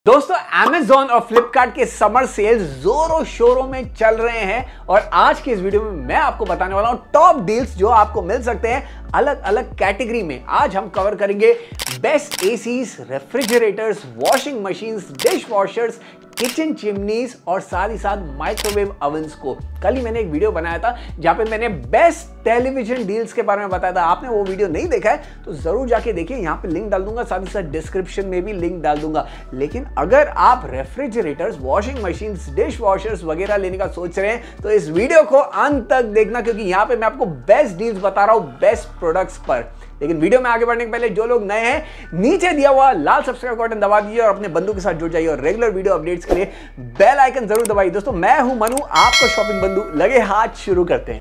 दोस्तों Amazon और Flipkart के समर सेल्स जोरों शोरों में चल रहे हैं और आज की इस वीडियो में मैं आपको बताने वाला हूं टॉप डील्स जो आपको मिल सकते हैं अलग अलग कैटेगरी में। आज हम कवर करेंगे best ACs, refrigerators, washing machines, dish washers, kitchen chimneys और साथ ही साथ माइक्रोवेव ओवन्स को। कल ही मैंने एक वीडियो बनाया था जहां पे मैंने बेस्ट टेलीविजन डील्स के बारे में बताया था। आपने वो वीडियो नहीं देखा है तो जरूर जाके देखिए, यहां पे लिंक डाल दूंगा, साथ ही साथ डिस्क्रिप्शन में भी लिंक डाल दूंगा। लेकिन अगर आप refrigerators, washing machines, dish washers वगैरह लेने का सोच रहे हैं तो इस वीडियो को अंत तक देखना, क्योंकि यहां पे मैं आपको बेस्ट डील्स बता रहा हूं बेस्ट प्रोडक्ट्स पर। लेकिन वीडियो में आगे बढ़ने के पहले जो लोग नए हैं नीचे दिया हुआ लाल सब्सक्राइब बटन दबा दीजिए और अपने बंधु के साथ जुड़ जाइए और रेगुलर वीडियो अपडेट्स के लिए बेल आइकन जरूर दबाइए। दोस्तों मैं हूं मनु, आपका शॉपिंग बंधु। लगे हाथ, शुरू करते हैं।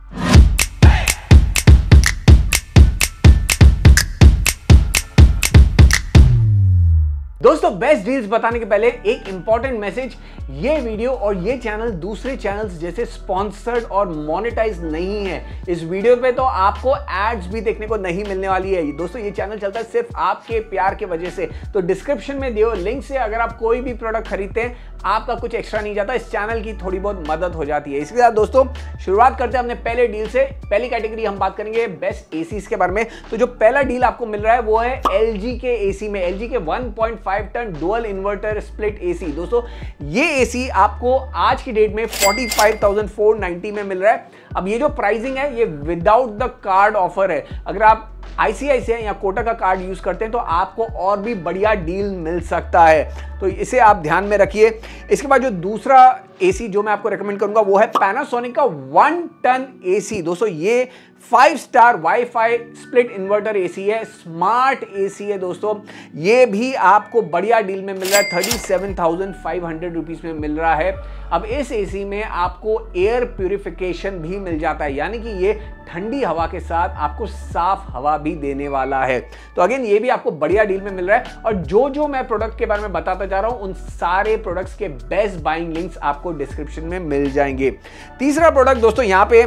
दोस्तों बेस्ट डील्स बताने के पहले एक इंपॉर्टेंट मैसेज, ये वीडियो और ये चैनल दूसरे चैनल्स जैसे स्पॉन्सर्ड और मोनेटाइज नहीं है। इस वीडियो पे तो आपको एड्स भी देखने को नहीं मिलने वाली है। दोस्तों ये चैनल चलता है सिर्फ आपके प्यार के वजह से। तो डिस्क्रिप्शन में दिए लिंक से अगर आप कोई भी प्रोडक्ट खरीदते हैं आपका कुछ एक्स्ट्रा नहीं जाता, इस चैनल की थोड़ी बहुत मदद हो जाती है। इसके साथ दोस्तों शुरुआत करते हैं अपने पहले डील से। पहली कैटेगरी हम बात करेंगे बेस्ट एसीज के बारे में। तो जो पहला डील आपको मिल रहा है वो है एलजी के एसी में। एलजी के 1.5 ton dual inverter split AC. दोस्तों ये एसी आपको आज की डेट में 45,490 में मिल रहा है। अब ये जो प्राइसिंग है ये विदाउट द कार्ड ऑफर है। अगर आप आईसीआईसीआई या कोटक का कार्ड यूज करते हैं तो आपको और भी बढ़िया डील मिल सकता है, तो इसे आप ध्यान में रखिए। इसके बाद जो दूसरा एसी जो मैं आपको रेकमेंड करूंगा वो है पैनासोनिक का 1 टन एसी। दोस्तों ये 5 star wifi split inverter AC है, स्मार्ट एसी है। दोस्तों ये भी आपको बढ़िया डील में मिल रहा है, 37,500 रुपीज में मिल रहा है। अब इस एसी में आपको एयर प्यूरिफिकेशन भी मिल जाता है, यानी कि ये ठंडी हवा के साथ आपको साफ हवा भी देने वाला है। तो अगेन ये भी आपको बढ़िया डील में मिल रहा है। और जो मैं प्रोडक्ट के बारे में बताता जा रहा हूं उन सारे प्रोडक्ट्स के बेस्ट बाइंग लिंक्स आपको डिस्क्रिप्शन में मिल जाएंगे। तीसरा प्रोडक्ट दोस्तों यहां पे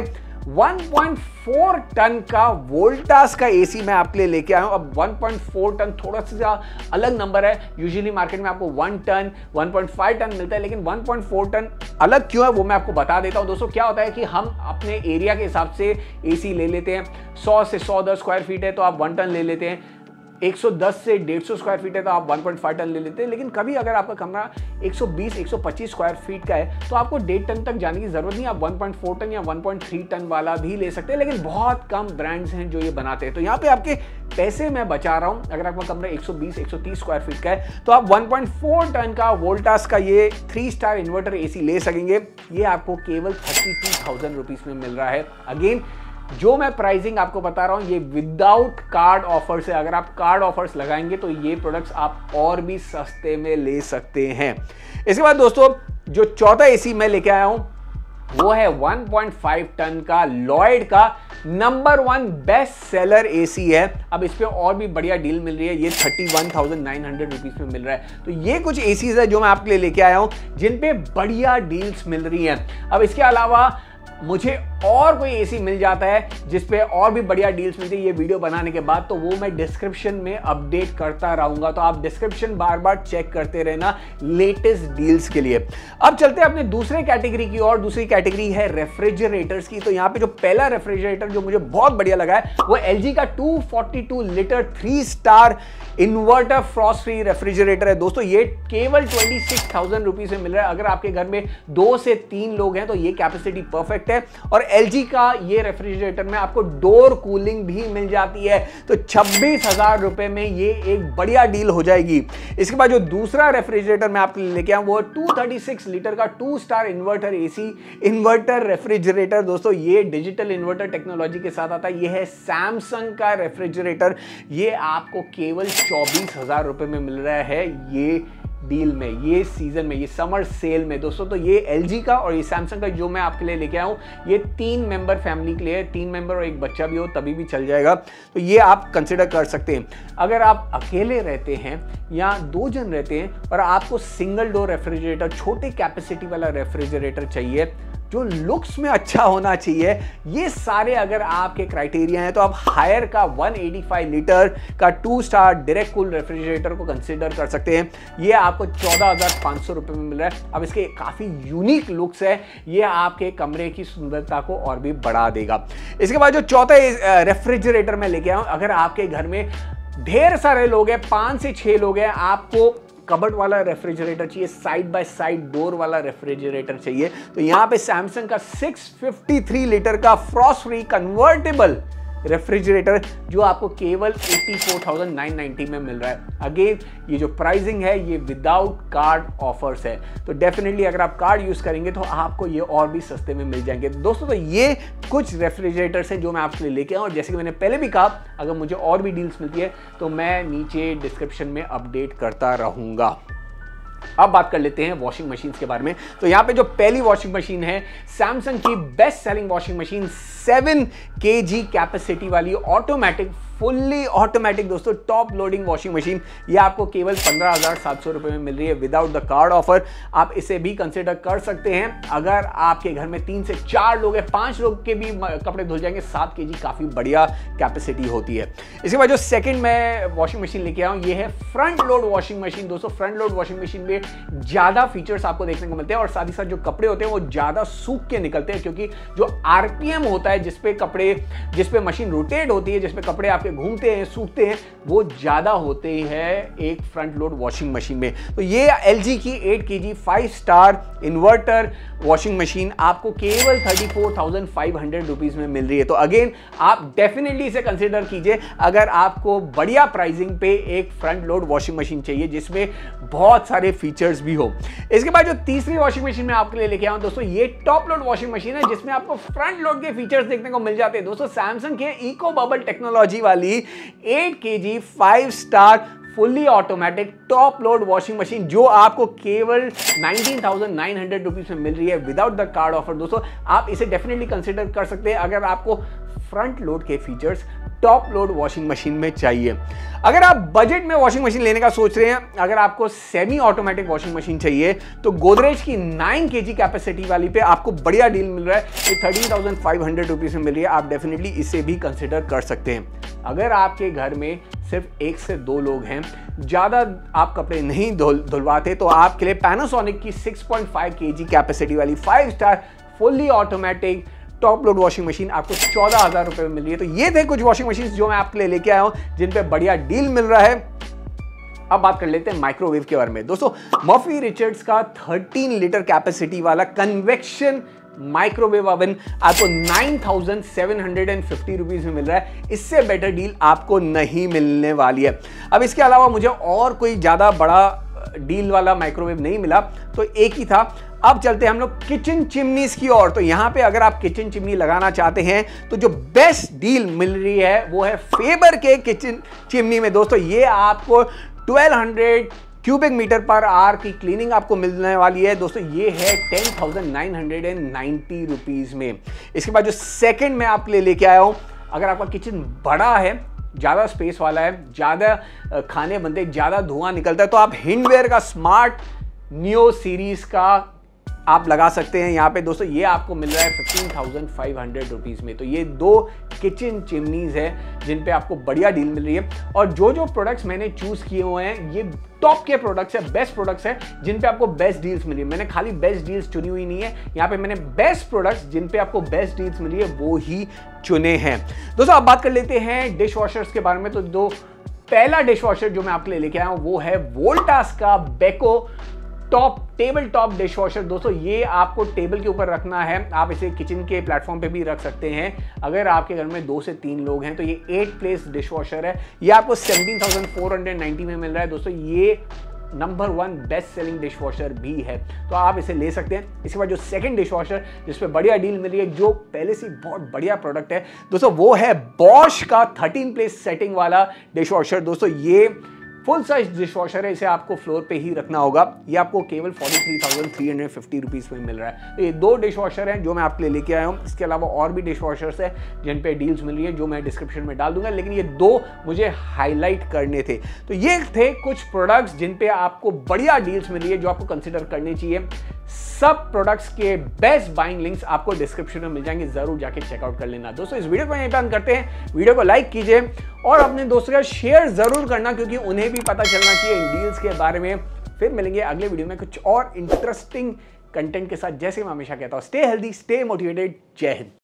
1.4 टन का वोल्टास का एसी मैं आपके लिए लेके आया हूं। अब 1.4 टन थोड़ा सा अलग नंबर है। यूजुअली मार्केट में आपको 1 टन 1.5 टन मिलता है, लेकिन 1.4 टन अलग क्यों है वो मैं आपको बता देता हूं। दोस्तों क्या होता है कि हम अपने एरिया के हिसाब से एसी ले लेते हैं। 100 से 110 स्क्वायर फीट है तो आप 1 टन ले लेते हैं। 110 से 150 स्क्वायर फीट है तो आप 1.5 टन ले लेते हैं। लेकिन कभी अगर आपका कमरा 120-125 स्क्वायर फीट का है तो आपको 1.5 टन तक जाने की जरूरत नहीं। आप 1.4 टन या 1.3 टन वाला भी ले सकते हैं, लेकिन बहुत कम ब्रांड्स हैं जो ये बनाते हैं। तो यहाँ पे आपके पैसे मैं बचा रहा हूँ। अगर आपका कमरा 120-130 स्क्वायर फीट का है तो आप 1.4 टन का वोल्टास का ये 3 स्टार इन्वर्टर एसी ले सकेंगे। ये आपको केवल 32,000 रुपीज में मिल रहा है। अगेन जो मैं प्राइसिंग आपको बता रहा हूं ये विदाउट कार्ड ऑफर्स है। अगर आप कार्ड ऑफर्स लगाएंगे तो ये प्रोडक्ट्स आप और भी सस्ते में ले सकते हैं। इसके बाद दोस्तों जो चौथा एसी मैं लेके आया हूं वो है 1.5 टन का लॉयड का नंबर 1 बेस्ट सेलर एसी है। अब इस पे और भी बढ़िया डील मिल रही है, ये 31,900 रुपीज में मिल रहा है। तो ये कुछ एसीज है जो मैं आपके लिए लेके आया हूं जिन पे बढ़िया डील्स मिल रही हैं। अब इसके अलावा मुझे और कोई एसी मिल जाता है जिस पे और भी बढ़िया डील्स मिलती है ये वीडियो बनाने के बाद, तो वो मैं डिस्क्रिप्शन में अपडेट करता रहूंगा। तो आप डिस्क्रिप्शन बार बार चेक करते रहना लेटेस्ट डील्स के लिए। अब चलते हैं अपने दूसरे कैटेगरी की और। दूसरी कैटेगरी है रेफ्रिजरेटर्स की। तो यहाँ पे जो पहला रेफ्रिजरेटर जो मुझे बहुत बढ़िया लगा है वो एलजी का 242 litre 3 star inverter frost free refrigerator है। दोस्तों ये केवल 26,000 रुपीज में मिल रहा है। अगर आपके घर में 2 से 3 लोग हैं तो ये कैपेसिटी परफेक्ट है। और एलजी का ये रेफ्रिजरेटर में आपको डोर कूलिंग भी मिल जाती है। तो 26,000 रुपए में ये एक बढ़िया डील हो जाएगी। इसके बाद जो दूसरा रेफ्रिजरेटर मैं आपके लिए लेके आया वो 236 लीटर का 2 star inverter AC inverter refrigerator. दोस्तों ये डिजिटल इन्वर्टर टेक्नोलॉजी के साथ आता है। ये है सैमसंग का रेफ्रिजरेटर। ये आपको केवल 24,000 रुपए में मिल रहा है ये डील में, ये सीजन में, ये समर सेल में। दोस्तों तो ये एलजी का और ये सैमसंग का जो मैं आपके लिए लेके आया हूं ये 3 मेंबर फैमिली के लिए है। 3 मेंबर और एक बच्चा भी हो तभी भी चल जाएगा। तो ये आप कंसिडर कर सकते हैं। अगर आप अकेले रहते हैं या 2 जन रहते हैं और आपको सिंगल डोर रेफ्रिजरेटर, छोटे कैपेसिटी वाला रेफ्रिजरेटर चाहिए जो लुक्स में अच्छा होना चाहिए, ये सारे अगर आपके क्राइटेरिया हैं तो आप हायर का 185 लीटर का 2 स्टार डायरेक्ट कूल रेफ्रिजरेटर को कंसीडर कर सकते हैं। ये आपको 14,500 रुपए में मिल रहा है। अब इसके काफी यूनिक लुक्स है, ये आपके कमरे की सुंदरता को और भी बढ़ा देगा। इसके बाद जो चौथा रेफ्रिजरेटर मैं लेके आया हूं, अगर आपके घर में ढेर सारे लोग हैं, 5 से 6 लोग हैं, आपको कबर्ड वाला रेफ्रिजरेटर चाहिए, साइड बाय साइड डोर वाला रेफ्रिजरेटर चाहिए, तो यहां पे सैमसंग का 653 लीटर का फ्रॉस्ट फ्री कन्वर्टेबल रेफ्रिजरेटर जो आपको केवल 84,990 में मिल रहा है। अगेन ये जो प्राइसिंग है ये विदाउट कार्ड ऑफर्स है, तो डेफिनेटली अगर आप कार्ड यूज करेंगे तो आपको ये और भी सस्ते में मिल जाएंगे। दोस्तों तो ये कुछ रेफ्रिजरेटर्स हैं जो मैं आपके लिए लेके आऊँ, और जैसे कि मैंने पहले भी कहा अगर मुझे और भी डील्स मिलती है तो मैं नीचे डिस्क्रिप्शन में अपडेट करता रहूंगा। अब बात कर लेते हैं वॉशिंग मशीन के बारे में। तो यहां पे जो पहली वॉशिंग मशीन है सैमसंग की best selling washing machine, 7 kg capacity वाली ऑटोमेटिक, फुल्ली ऑटोमेटिक दोस्तों टॉप लोडिंग वॉशिंग मशीन, ये आपको केवल 15,700 रुपए में मिल रही है विदाउट द कार्ड ऑफर। आप इसे भी कंसिडर कर सकते हैं अगर आपके घर में 3 से 4 लोग हैं, 5 लोग के भी कपड़े धुल जाएंगे। 7 kg काफी बढ़िया कैपेसिटी होती है। इसके बाद जो सेकंड मैं वॉशिंग मशीन लेके आया हूं ये है फ्रंट लोड वॉशिंग मशीन। दोस्तों फ्रंट लोड वॉशिंग मशीन में ज्यादा फीचर्स आपको देखने को मिलते हैं और साथ ही साथ जो कपड़े होते हैं वो ज्यादा सूख के निकलते हैं, क्योंकि जो आरपीएम होता है जिसपे मशीन रोटेट होती है, जिसपे कपड़े आपके घूमते हैं सूखते हैं, वो ज्यादा होते हैं एक फ्रंट लोड वॉशिंग मशीन में। तो ये एलजी की 8 kg 5 star inverter washing machine आपको केवल 34,500 रुपीज में मिल रही है। तो अगेन आप डेफिनेटली इसे कंसीडर कीजिए अगर आपको बढ़िया प्राइसिंग पे एक फ्रंट लोड वॉशिंग मशीन चाहिए जिसमें बहुत सारे फीचर्स भी हो। इसके बाद जो तीसरी वॉशिंग मशीन मैं आपके लिए लेके आया हूं दोस्तों, ये टॉप लोड वॉशिंग मशीन है जिसमें आपको फ्रंट लोड के फीचर्स देखने को मिल जाते हैं। दोस्तों सैमसंग के इको बबल टेक्नोलॉजी वाली 8 kg 5 star fully automatic top load washing machine जो आपको केवल 19,900 रुपीज में मिल रही है विदाउट द कार्ड ऑफर। दोस्तों आप इसे डेफिनेटली कंसीडर कर सकते हैं अगर आपको फ्रंट लोड के features top load washing machine में चाहिए। अगर आप बजट में वॉशिंग मशीन लेने का सोच रहे हैं, अगर आपको सेमी ऑटोमेटिक वॉशिंग मशीन चाहिए तो गोदरेज की 9 kg कैपेसिटी वाली पे आपको बढ़िया डील मिल रहा है, ये 13,500 रुपीज में मिल रही है। आप डेफिनेटली इसे भी कंसिडर कर सकते हैं। अगर आपके घर में सिर्फ 1 से 2 लोग हैं, ज्यादा आप कपड़े नहीं धुलवाते, तो आपके लिए पैनासोनिक की 6.5 kg कैपेसिटी वाली 5 star fully automatic top load washing machine आपको 14,000 रुपए में मिल रही है। तो ये थे कुछ वॉशिंग मशीन जो मैं आपके लिए लेके आया हूं जिन पे बढ़िया डील मिल रहा है। अब बात कर लेते हैं माइक्रोवेव के बारे में। दोस्तों मर्फी रिचर्ड्स का 13 लीटर कैपेसिटी वाला कन्वेक्शन माइक्रोवेव ओवन आपको 9,750 रुपीज में मिल रहा है। इससे बेटर डील आपको नहीं मिलने वाली है। अब इसके अलावा मुझे और कोई ज्यादा बड़ा डील वाला माइक्रोवेव नहीं मिला, तो एक ही था। अब चलते हैं हम लोग किचन चिमनीज की ओर। तो यहां पे अगर आप किचन चिमनी लगाना चाहते हैं तो जो बेस्ट डील मिल रही है वो है फेबर के किचन चिमनी में। दोस्तों ये आपको 1200 क्यूबिक मीटर पर आवर की क्लीनिंग आपको मिलने वाली है। दोस्तों ये है 10,990 रुपीज में। इसके बाद जो सेकंड मैं आपके लिए लेके आया हूं, अगर आपका किचन बड़ा है, ज्यादा स्पेस वाला है, ज्यादा खाने बनते, ज्यादा धुआं निकलता है, तो आप हिंडवेयर का स्मार्ट नियो सीरीज का आप लगा सकते हैं यहाँ पे। दोस्तों ये आपको मिल रहा है 15,500 रुपीज में। तो ये 2 किचन चिमनीज है जिन पे आपको बढ़िया डील मिल रही है। और जो जो प्रोडक्ट्स मैंने चूज किए हुए हैं ये टॉप के प्रोडक्ट्स है, बेस्ट प्रोडक्ट्स है जिन पे आपको बेस्ट डील्स मिली है। मैंने खाली बेस्ट डील्स चुनी हुई नहीं है, यहाँ पे मैंने बेस्ट प्रोडक्ट्स जिन पे आपको बेस्ट डील्स मिली है वो ही चुने हैं। दोस्तों अब बात कर लेते हैं डिश वॉशर्स के बारे में। तो पहला डिश वॉशर जो मैं आपके लिए लेके आया हूं वो है वोल्टास का Beko table top dishwasher. दोस्तों ये आपको टेबल के ऊपर रखना है, आप इसे किचन के प्लेटफॉर्म पे भी रख सकते हैं। अगर आपके घर में 2 से 3 लोग हैं तो ये 8 प्लेस डिश वॉशर है। ये आपको 17,490 में मिल रहा है। दोस्तों ये number 1 best selling dishwasher भी है, तो आप इसे ले सकते हैं। इसके बाद जो सेकंड डिश वॉशर जिस पे बढ़िया डील मिल रही है, जो पहले से बहुत बढ़िया प्रोडक्ट है दोस्तों, वो है बॉश का 13 प्लेस सेटिंग वाला डिश वॉशर। दोस्तों ये फुल साइज डिश वॉशर है, इसे आपको फ्लोर पे ही रखना होगा। ये आपको केवल 43,350 रुपीज में मिल रहा है। तो ये 2 डिश वॉशर हैं जो मैं आपके लिए लेके आया हूँ। इसके अलावा और भी डिश वॉशर्स हैं जिन पे डील्स मिल रही है जो मैं डिस्क्रिप्शन में डाल दूंगा, लेकिन ये 2 मुझे हाईलाइट करने थे। तो ये थे कुछ प्रोडक्ट्स जिन पे आपको बढ़िया डील्स मिली है जो आपको कंसिडर करनी चाहिए। सब प्रोडक्ट्स के बेस्ट बाइंग लिंक्स आपको डिस्क्रिप्शन में मिल जाएंगे, जरूर जाके चेकआउट कर लेना। दोस्तों इस वीडियो को यहीं पे अंत करते हैं, वीडियो को लाइक कीजिए और अपने दोस्तों का शेयर जरूर करना, क्योंकि उन्हें भी पता चलना चाहिए इन डील्स के बारे में। फिर मिलेंगे अगले वीडियो में कुछ और इंटरेस्टिंग कंटेंट के साथ। जैसे मैं हमेशा कहता हूं, स्टे हेल्दी, स्टे मोटिवेटेड। जय हिंद।